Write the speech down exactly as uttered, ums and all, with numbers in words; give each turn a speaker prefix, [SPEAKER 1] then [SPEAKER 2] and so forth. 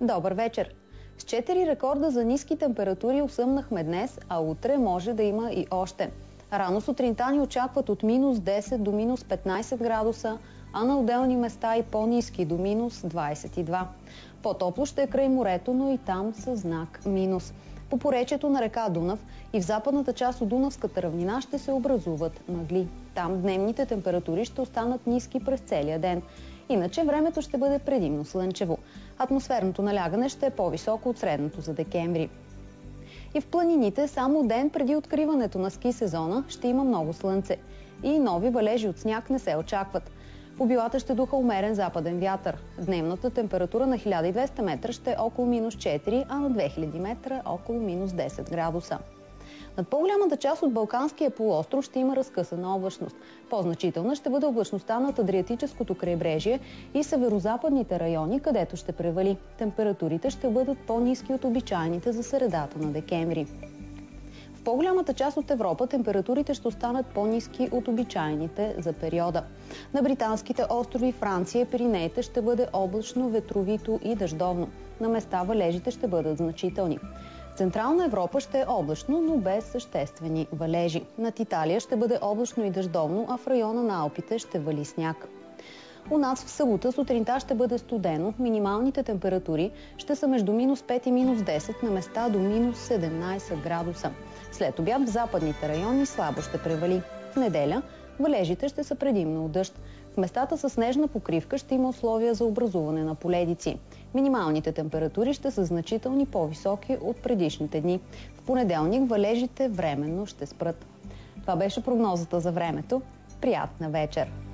[SPEAKER 1] Добър вечер! С четири рекорда за ниски температури осъмнахме днес, а утре може да има и още. Рано сутринта ни очакват от минус десет до минус петнайсет градуса, а на отделни места и по-ниски до минус двайсет и два. По-топло ще е край морето, но и там със знак минус. По поречието на река Дунав и в западната част от Дунавската равнина ще се образуват мъгли. Там дневните температури ще останат ниски през целия ден. Иначе времето ще бъде предимно слънчево. Атмосферното налягане ще е по-високо от средното за декември. И в планините само ден преди откриването на ски сезона ще има много слънце. И нови валежи от сняг не се очакват. По билата ще духа умерен западен вятър. Дневната температура на хиляда и двеста метра ще е около минус четири, а на две хиляди метра около минус десет градуса. Над по-голямата част от Балканския полуостров ще има разкъсана облачност. По-значителна ще бъде облачността над Адриатическото крайбрежие и северозападните райони, където ще превали. Температурите ще бъдат по-ниски от обичайните за средата на декември. В по-голямата част от Европа температурите ще останат по-ниски от обичайните за периода. На британските острови, Франция и Пиринеите ще бъде облачно, ветровито и дъждовно. На места валежите ще бъдат значителни. В Централна Европа ще е облачно, но без съществени валежи. Над Италия ще бъде облачно и дъждовно, а в района на Алпите ще вали сняг. У нас в събота сутринта ще бъде студено. Минималните температури ще са между минус пет и минус десет, на места до минус седемнайсет градуса. След обяд в западните райони слабо ще превали. В неделя валежите ще са предимно от дъжд. В местата с снежна покривка ще има условия за образуване на поледици. Минималните температури ще са значителни по-високи от предишните дни. В понеделник валежите временно ще спрат. Това беше прогнозата за времето. Приятна вечер!